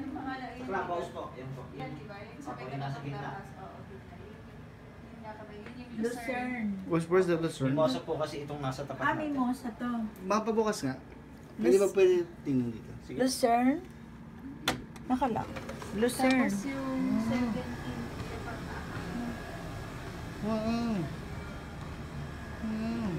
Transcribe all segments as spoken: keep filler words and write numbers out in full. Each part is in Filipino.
Yung mga yun. Clubhouse po. Yan po. Yan, di ba? Yung Opo, sabay yung ka nasa gitna. Oo, gitna. Yun nga kamay. Yun yung Lucerne. Where's, where's the Lucerne? Mimosa po kasi itong nasa tapat Ah, natin. mimosa to. Mapabukas nga. Pwede ba pwede tingnan dito? Sige. Lucerne? Nakalak. Lucerne. Tapos yung seventeen. Wow. Wow.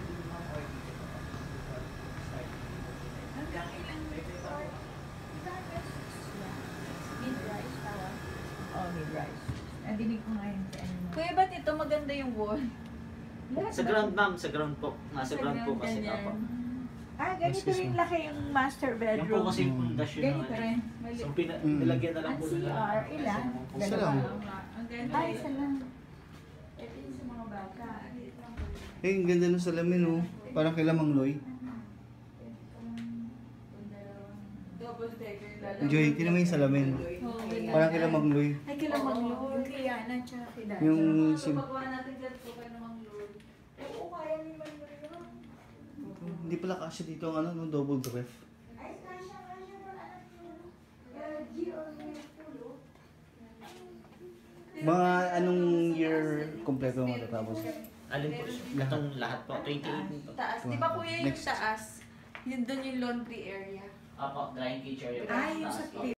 Mid-rise, tawa. Oh, mid-rise. Nadinig ko nga yun. Kuya, ba't ito maganda yung wall? Sa ground ma'am, sa ground po. Nasa ground po kasi ganyan. apo. Ah, ganito Excuse rin me. laki yung master Yan po bedroom. kasi yung pundasyon ng Ganito rin. Mali. So, pina- Mm. nilagyan na lang Ang po C nila. R, ilan? Isa lang. Ang ganda. Ay, isa lang. Ito yung sa mga bata. Eh, ang ganda ng salamin oh. Parang kay Lamang Loy. Double decker. Enjoy, tinan mo yung salamin. Parang kay Lamang Loy. Ay, kailan mag-load? Yung Kiana, tsaka kay Dada. Yung So, sim... pagkuha natin dyan po kayo namang load. Oo, kaya ni Manuel. Hindi pala kasi dito ang ano, no, double ref. Ay, kasha, kasha mo, anak mo. G or Pulo. Mga anong year kompleto matatapos? Alin po? Itong lahat po. twenty-eight po. Taas. Di ba kuya yung Next. taas? Yun doon yung laundry area. Apo, drying cage area. Ah, yung Taas sa po.